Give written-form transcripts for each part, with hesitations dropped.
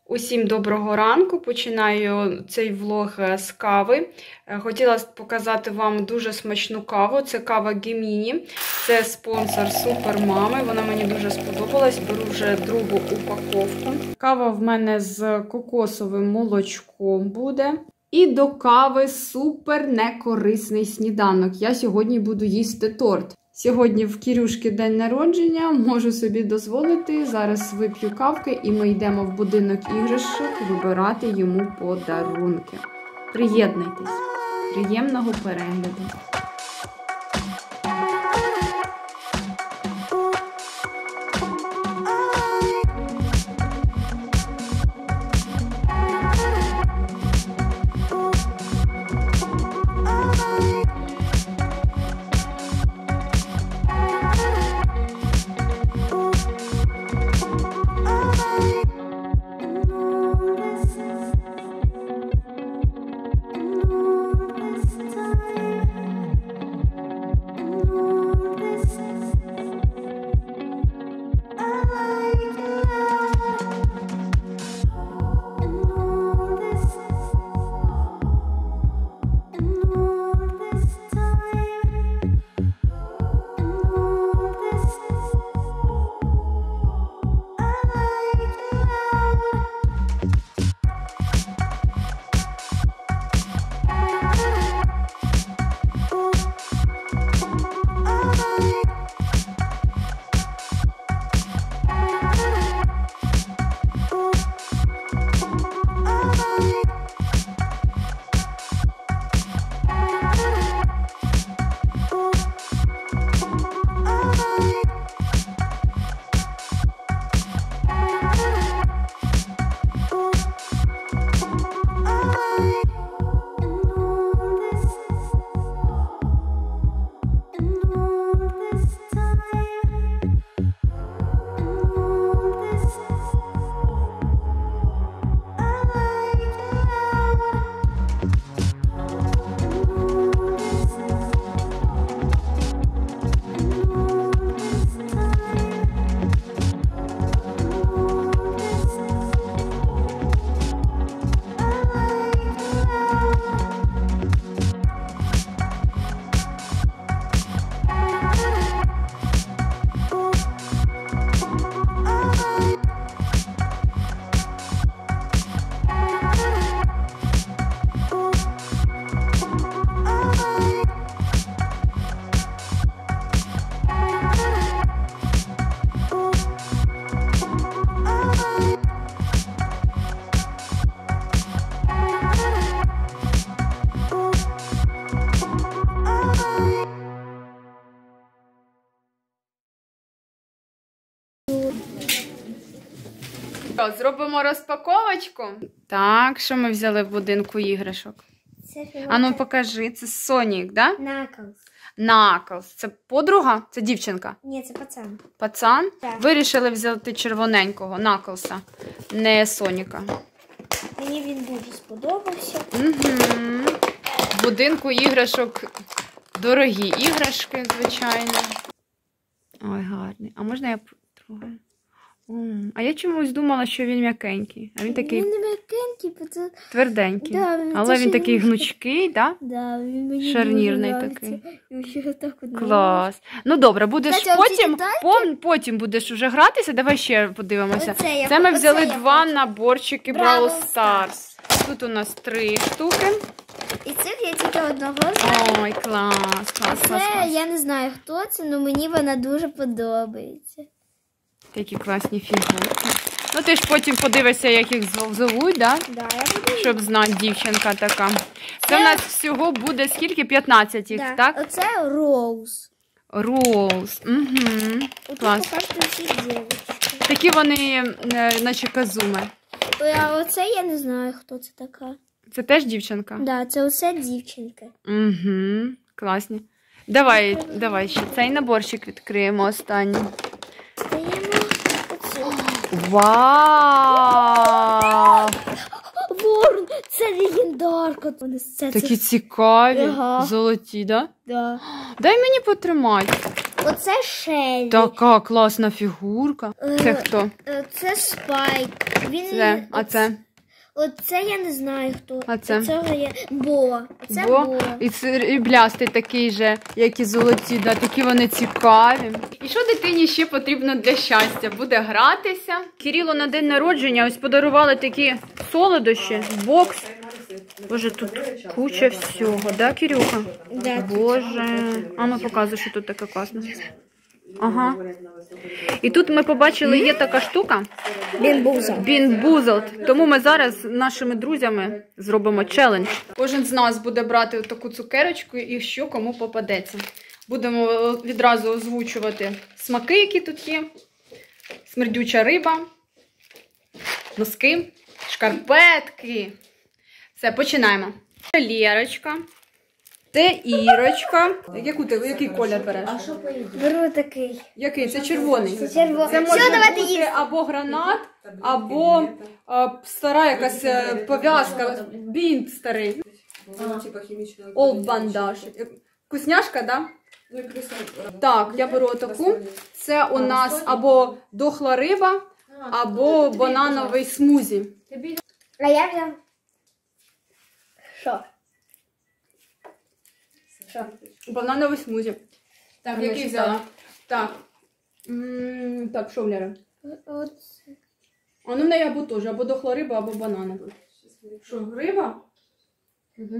Усім доброго ранку. Починаю цей влог з кави. Хотіла показати вам дуже смачну каву. Це кава Геміні. Це спонсор Супермами. Вона мені дуже сподобалась. Беру вже другу упаковку. Кава в мене з кокосовим молочком буде. І до кави супер некорисний сніданок. Я сьогодні буду їсти торт. Сьогодні в Кірюшки день народження, можу собі дозволити. Зараз вип'ю кавки і ми йдемо в будинок іграшок вибирати йому подарунки. Приєднуйтесь. Приємного перегляду. Зробимо розпаковочку. Так, що ми взяли в будинку іграшок? Ану, покажи, це Сонік, да? Наклз. Наклз. Це подруга? Це дівчинка? Ні, це пацан. Пацан? Так. Вирішили взяти червоненького Наклза, не Соніка. Мені він дуже сподобався. Угу. В будинку іграшок дорогі іграшки, звичайно. Ой, гарний. А можна я потрогаю? А я чомусь думала, що він м'якенький. А він такий Він не м'якенький, це тверденький. Да, але він такий гнучкий, так? Да, він мені шарнірний дуже такий. І ще так от Клас. Ну добре, будеш Кстати, потім будеш уже гратися. Давай ще подивимося. Це ми оце взяли я два хочу. наборчики Бравл Brawl Stars. Тут у нас 3 штуки. І цих я тільки одного знаю. Ой, клас, клас, Це, клас. я не знаю, хто це, але мені вона дуже подобається. Такі класні фігурки. Ну ти ж потім подивишся, як їх зовуть, да? Да, я буду. Щоб знати, дівчинка така. Це в нас всього буде скільки? 15 їх, Да. так? Оце Роуз. Роуз. Угу. Клас. Всі дівчатки. Такі вони, наче казуми. А оце я не знаю, хто це така. Це теж дівчинка? Да, це оце дівчинка. Угу. Класні. Давай ще цей наборчик відкриємо останній. Вау! Ворон, це легендарка. Такі цікаві, Ага. золоті, да? Да. Дай мені потримати. Оце Шеллі. Така класна фігурка. Це хто? Це Спайк. Він... Це. А це? Оце я не знаю хто. А це? Цього є Бо. Це Бо. Бо. І блястий такий же, як і золоті, да, такі вони цікаві. І що дитині ще потрібно для щастя? Буде гратися. Кирилу на день народження ось подарували такі солодощі, бокс. Боже, тут куча всього, да, Кирюха? Да. Боже. А ну показуй, що тут таке класне. Ага. І тут ми побачили, є така штука. Бінбузлд. Тому ми зараз з нашими друзями зробимо челендж. Кожен з нас буде брати таку цукерочку і що кому попадеться. Будемо відразу озвучувати смаки, які тут є. Смердюча риба, носки, шкарпетки. Все, починаємо. Це Лєрочка. Це Ірочка. Який колір береш? Беру такий. Який? Це червоний. Це червоний. Це може Все, давайте бути їсти. або гранат, або стара якась пов'язка, бінт старий. Олд бандаж. Вкусняшка, да? Так, я беру таку. Це у нас або дохла риба, або банановий смузі. А я взяв. Що? Банановий смузі. Так, я який читала. взяла? Так. Так, що, Вляра? А ну в неї або теж, або дохла риба, або банановий. Що, риба? Угу.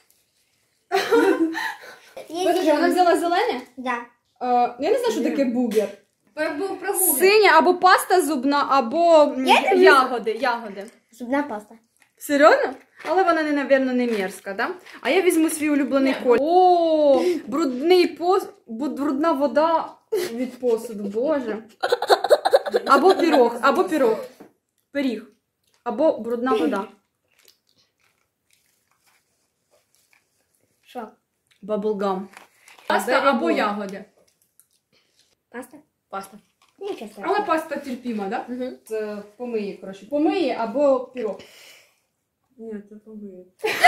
Подожди, вона взяла зелене? Да. Я не знаю, що таке бугер. Синя або паста зубна, або ягоди. Зубна паста. Серйозно? Але вона, напевно, не мерзка, да? А я візьму свій улюблений колір. О, брудна вода від посуду, боже. Або пирог. Пиріг. Або брудна вода. Що? Баблгам. Паста або ягоди. Паста? Паста. Нічого страшного. Але паста терпіма, да? Угу. Це помиї, коротше. Помиї або пирог. Ні, це помиє.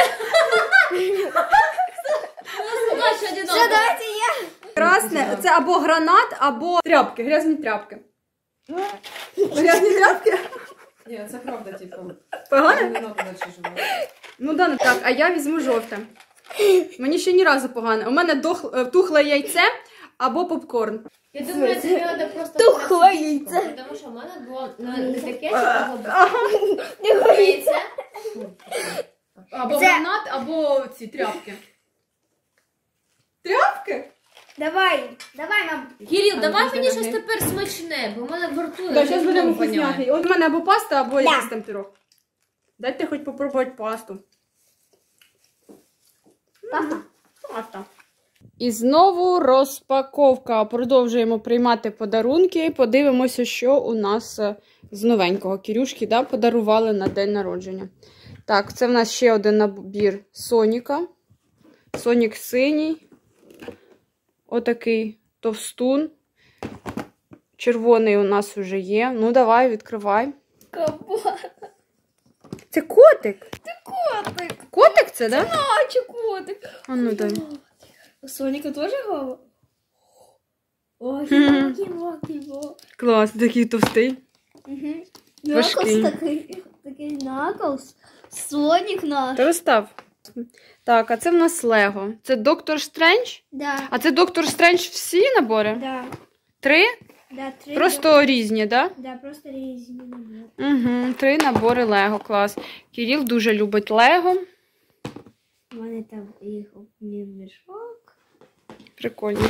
Все, давайте я. Красне, це або гранат, або тряпки, грязні тряпки. Грязні тряпки? Ні, це правда, типу. Погано? Не надо наче живати. Ну да, так, а я візьму жовте. Мені ще ні разу погано. У мене тухле яйце або попкорн. Я думаю, тобі треба просто Тухле яйце. Тому що в мене було не таке, що яйце. Або Це- гранат, або ці тряпки. Тряпки? Давай нам. Кирил, давай дуже мені щось дорогий. тепер смачне, бо в мене в рту Так, зараз будемо не воняє. вкусняхи. От у мене або паста, або якийсь там пирог. Дайте хоч попробувати пасту. Паста. І знову розпаковка. Продовжуємо приймати подарунки. Подивимося, що у нас з новенького. Кирюшки, да, подарували на день народження. Так, це в нас ще один набір Соніка. Сонік синій. Отакий товстун. Червоний у нас вже є. Ну, давай, відкривай. Це котик? Котик. Котик це, да? А, чи котик? А ну дай. У Соніка теж голова? Ой, ківо. Клас, такий товстий. Важкий. Такий Наклз. Сонік наш. Ти розстав. Так, а це в нас Лего. Це Доктор Стрендж? Да. А це Доктор Стрендж всі набори? Да. 3? Да, 3. Просто різні, да? Да, просто різні. Угу, 3 набори Лего, клас. Кирил дуже любить Лего. У мене там їх мішок. Прикольно.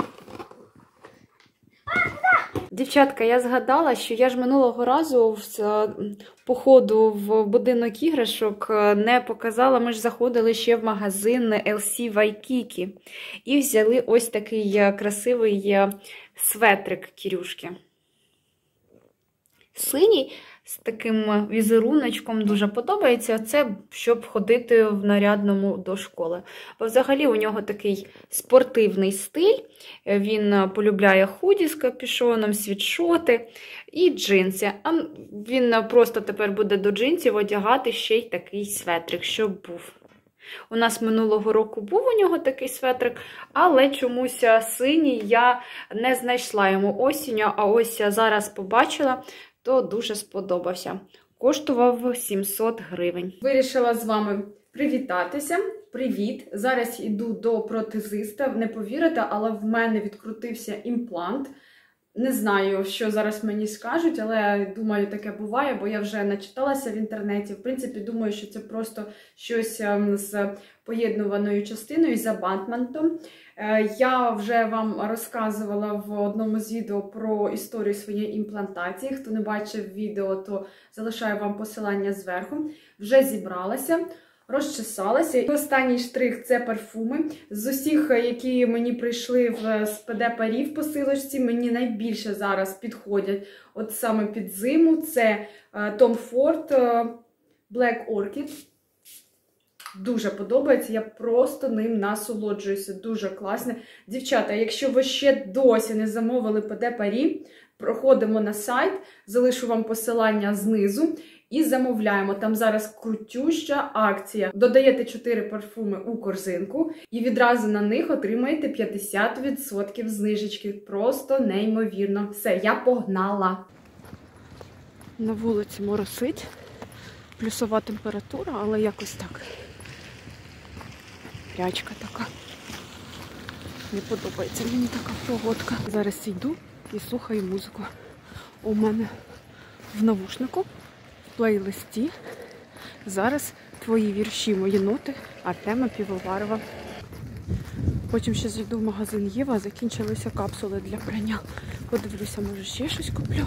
Дівчатка, я згадала, що я ж минулого разу з походу в будинок іграшок не показала. Ми ж заходили ще в магазин LC Waikiki і взяли ось такий красивий светрик Кірюшки. Синій, з таким візеруночком, дуже подобається. Це щоб ходити в нарядному до школи. Бо взагалі у нього такий спортивний стиль. Він полюбляє худі з капюшоном, світшоти і джинси. А він просто тепер буде до джинсів одягати ще й такий светрик, щоб був. У нас минулого року був у нього такий светрик, але чомусь синій я не знайшла йому осінню, а ось зараз побачила, то дуже сподобався. Коштував 700 гривень. Вирішила з вами привітатися. Привіт! Зараз йду до протезиста. Не повірите, але в мене відкрутився імплант. Не знаю, що зараз мені скажуть, але думаю, таке буває, бо я вже начиталася в інтернеті. В принципі, думаю, що це просто щось з поєднуваною частиною, з абатментом. Я вже вам розказувала в одному з відео про історію своєї імплантації. Хто не бачив відео, то залишаю вам посилання зверху. Вже зібралася. Розчесалася. І останній штрих – це парфуми. З усіх, які мені прийшли в СПД Парі в посилочці, мені найбільше зараз підходять от саме під зиму. Це Tom Ford Black Orchid. Дуже подобається, я просто ним насолоджуюся. Дуже класне. Дівчата, якщо ви ще досі не замовили ПД Парі, проходимо на сайт, залишу вам посилання знизу. І замовляємо. Там зараз крутюща акція. Додаєте 4 парфуми у корзинку і відразу на них отримаєте 50% знижечки. Просто неймовірно. Все, я погнала. На вулиці моросить. Плюсова температура, але якось так. Прячка така. Не подобається мені така погодка. Зараз йду і слухаю музику. У мене в навушнику плейлисті. Зараз твої вірші, мої ноти Артема Півоварова. Потім ще зайду в магазин Єва, закінчилися капсули для прання. Подивлюся, може ще щось куплю.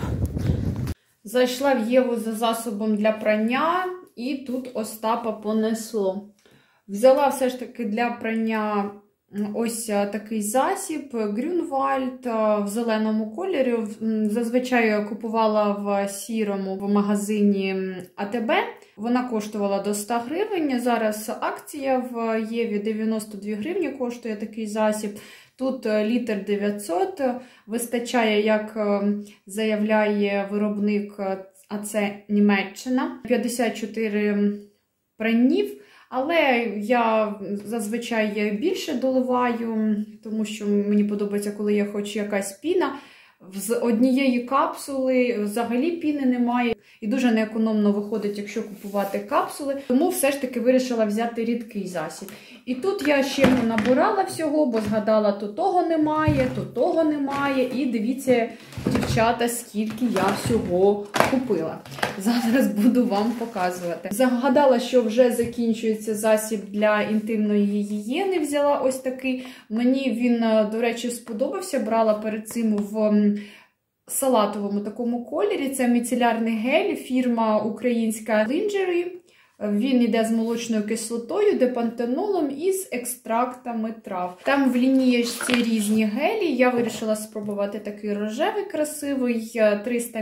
Зайшла в Єву за засобом для прання і тут Остапа понесло. Взяла все ж таки для прання ось такий засіб Грюнвальд в зеленому кольорі. Зазвичай я купувала в сірому в магазині АТБ. Вона коштувала до 100 гривень. Зараз акція в Єві 92 гривні коштує такий засіб. Тут літр 900. Вистачає, як заявляє виробник, а це Німеччина. 54 пранів. Але я зазвичай більше доливаю, тому що мені подобається, коли є хоч якась піна. З однієї капсули взагалі піни немає. І дуже неекономно виходить, якщо купувати капсули. Тому все ж таки вирішила взяти рідкий засіб. І тут я ще не набирала всього, бо згадала, то того немає, то того немає. І дивіться, дівчата, скільки я всього купила. Зараз буду вам показувати. Згадала, що вже закінчується засіб для інтимної гігієни. Взяла ось такий. Мені він, до речі, сподобався. Брала перед цим в салатовому такому кольорі. Це міцелярний гель, фірма українська Lingerie. Він йде з молочною кислотою, депантенолом і з екстрактами трав. Там в лінієчці різні гелі. Я вирішила спробувати такий рожевий красивий, 300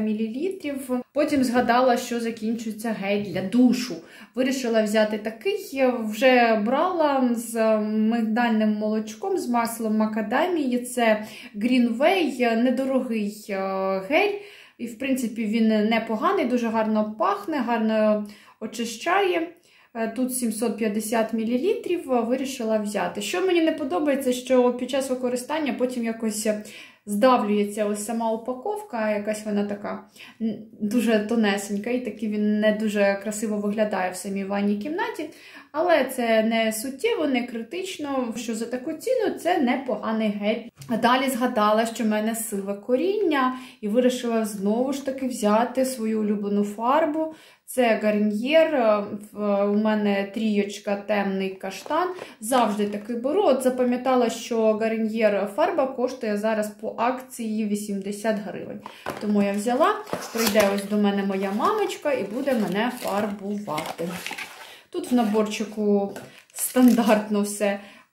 мл. Потім згадала, що закінчується гель для душу. Вирішила взяти такий. Вже брала з мигдальним молочком, з маслом макадамії. Це Greenway, недорогий гель. І, в принципі, він непоганий, дуже гарно пахне, гарно очищає. Тут 750 мл, вирішила взяти. Що мені не подобається, що під час використання потім якось здавлюється ось сама упаковка, якась вона така дуже тонесенька, і таки він не дуже красиво виглядає в самій ванній кімнаті. Але це не суттєво, не критично, що за таку ціну це непоганий гель. А далі згадала, що в мене сиве коріння, і вирішила знову ж таки взяти свою улюблену фарбу. Це Garnier, у мене трієчка темний каштан. Завжди таки беру. От запам'ятала, що Garnier фарба коштує зараз по акції 80 гривень. Тому я взяла, прийде ось до мене моя мамочка і буде мене фарбувати. Тут в наборчику стандартно все.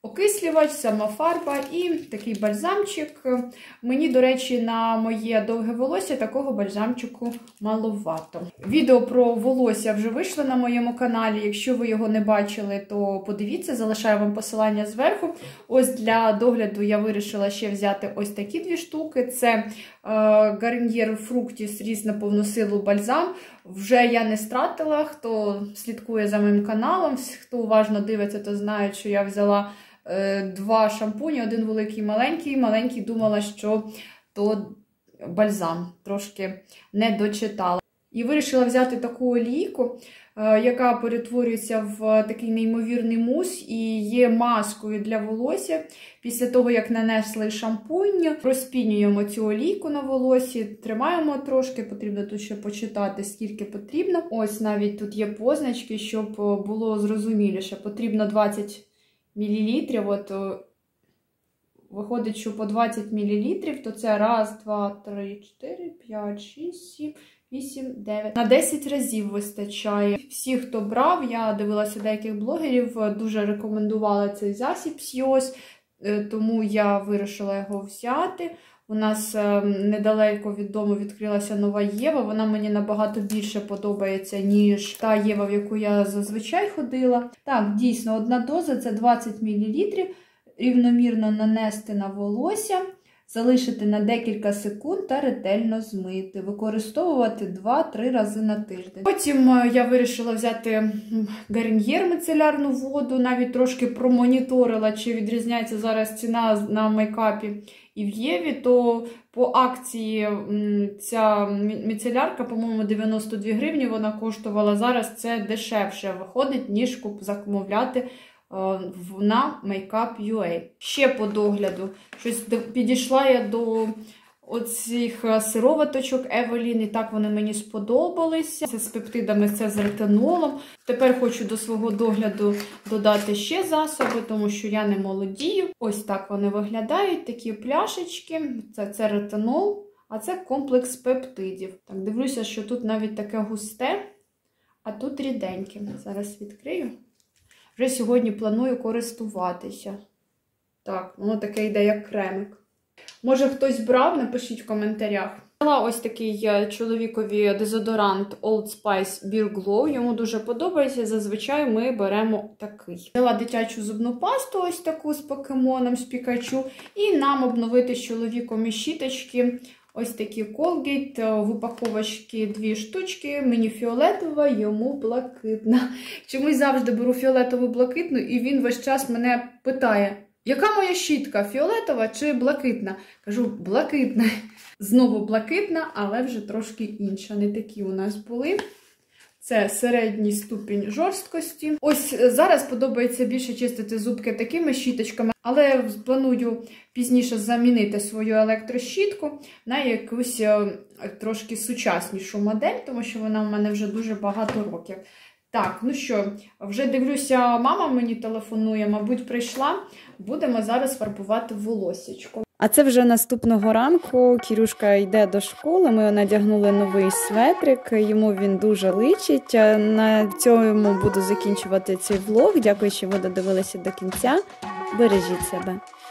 окислювач, сама фарба і такий бальзамчик. Мені, до речі, на моє довге волосся такого бальзамчику маловато. Відео про волосся вже вийшло на моєму каналі. Якщо ви його не бачили, то подивіться, залишаю вам посилання зверху. Ось для догляду я вирішила ще взяти ось такі 2 штуки. Це Garnier Fructis різ на повну силу бальзам. Вже я не стратила. Хто слідкує за моїм каналом, хто уважно дивиться, то знає, що я взяла 2 шампуні, один великий і маленький. Маленький думала, що то бальзам. Трошки не дочитала. І вирішила взяти таку олійку, яка перетворюється в такий неймовірний мус і є маскою для волосся. Після того, як нанесли шампунь, розпінюємо цю олійку на волосі, тримаємо трошки, потрібно тут ще почитати, скільки потрібно. Ось навіть тут є позначки, щоб було зрозуміліше. Потрібно 20 мл, от виходить, що по 20 мл, то це 1, 2, 3, 4, 5, 6, 7, 8, 9. На 10 разів вистачає. Всі, хто брав, я дивилася деяких блогерів, дуже рекомендували цей засіб Сйоз, тому я вирішила його взяти. У нас недалеко від дому відкрилася нова Єва, вона мені набагато більше подобається, ніж та Єва, в яку я зазвичай ходила. Так, дійсно, одна доза – це 20 мл, рівномірно нанести на волосся, залишити на декілька секунд та ретельно змити. Використовувати 2-3 рази на тиждень. Потім я вирішила взяти Garnier міцелярну воду, навіть трошки промоніторила, чи відрізняється зараз ціна на мейкапі і в Єві, то по акції ця міцелярка, по-моєму, 92 гривні вона коштувала. Зараз це дешевше виходить, ніж замовляти на Makeup.ua. Ще по догляду. Щось підійшла я до оцих сироваточок Evelyn, і так вони мені сподобалися. Це з пептидами, це з ретинолом. Тепер хочу до свого догляду додати ще засоби, тому що я не молодію. Ось так вони виглядають, такі пляшечки. Це ретинол, а це комплекс пептидів. Так, дивлюся, що тут навіть таке густе, а тут ріденьке. Зараз відкрию. Вже сьогодні планую користуватися. Так, воно таке йде, як кремик. Може, хтось брав? Напишіть в коментарях. Взяла ось такий чоловікові дезодорант Old Spice Beer Glow. Йому дуже подобається. Зазвичай ми беремо такий. Взяла дитячу зубну пасту, ось таку з покемоном, з Пікачу. І нам обновити з чоловіком і щіточки. Ось такі Colgate, в упаковочці 2 штучки, мені фіолетова, йому блакитна. Чомусь завжди беру фіолетову блакитну, і він весь час мене питає, яка моя щітка, фіолетова чи блакитна? Кажу, блакитна. Знову блакитна, але вже трошки інша. Не такі у нас були. Це середній ступінь жорсткості. Ось зараз подобається більше чистити зубки такими щіточками, але планую пізніше замінити свою електрощітку на якусь трошки сучаснішу модель, тому що вона в мене вже дуже багато років. Так, ну що, вже дивлюся, мама мені телефонує, мабуть, прийшла. Будемо зараз фарбувати волоссячко. А це вже наступного ранку. Кірюшка йде до школи, ми надягнули новий светрик, йому він дуже личить. На цьому буду закінчувати цей влог. Дякую, що ви додивилися до кінця. Бережіть себе.